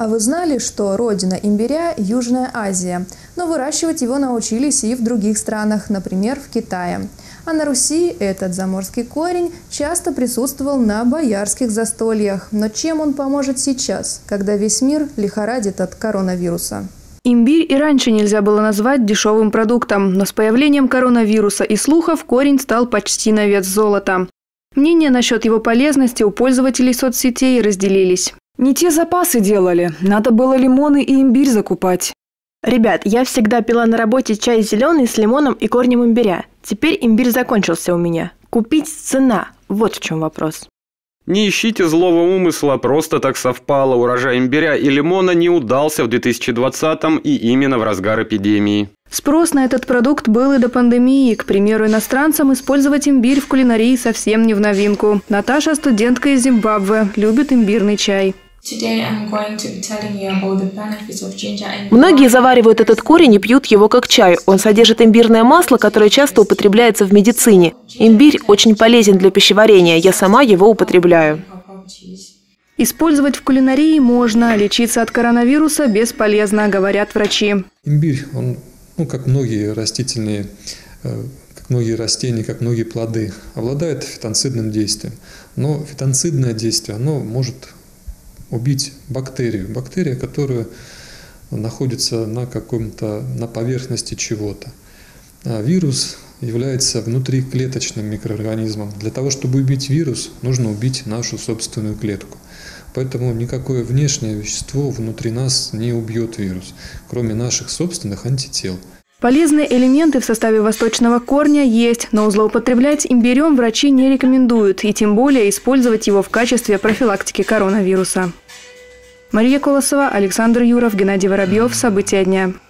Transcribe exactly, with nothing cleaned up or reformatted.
А вы знали, что родина имбиря – Южная Азия, но выращивать его научились и в других странах, например, в Китае. А на Руси этот заморский корень часто присутствовал на боярских застольях. Но чем он поможет сейчас, когда весь мир лихорадит от коронавируса? Имбирь и раньше нельзя было назвать дешевым продуктом, но с появлением коронавируса и слухов корень стал почти на вес золота. Мнения насчет его полезности у пользователей соцсетей разделились. Не те запасы делали. Надо было лимоны и имбирь закупать. Ребят, я всегда пила на работе чай зеленый с лимоном и корнем имбиря. Теперь имбирь закончился у меня. Купить цена. Вот в чем вопрос. Не ищите злого умысла, просто так совпало. Урожай имбиря и лимона не удался в две тысячи двадцатом и именно в разгар эпидемии. Спрос на этот продукт был и до пандемии. К примеру, иностранцам использовать имбирь в кулинарии совсем не в новинку. Наташа, студентка из Зимбабве, любит имбирный чай. Многие заваривают этот корень и пьют его как чай. Он содержит имбирное масло, которое часто употребляется в медицине. Имбирь очень полезен для пищеварения. Я сама его употребляю. Использовать в кулинарии можно, лечиться от коронавируса бесполезно, говорят врачи. Имбирь, он, ну, как многие растительные, как многие растения, как многие плоды, обладает фитонцидным действием. Но фитонцидное действие, оно может убить бактерию. Бактерия, которая находится на каком-то, на поверхности чего-то. А вирус является внутриклеточным микроорганизмом. Для того, чтобы убить вирус, нужно убить нашу собственную клетку. Поэтому никакое внешнее вещество внутри нас не убьет вирус, кроме наших собственных антител. Полезные элементы в составе восточного корня есть, но злоупотреблять имбирем врачи не рекомендуют, и тем более использовать его в качестве профилактики коронавируса. Мария Колосова, Александр Юров, Геннадий Воробьев. События дня.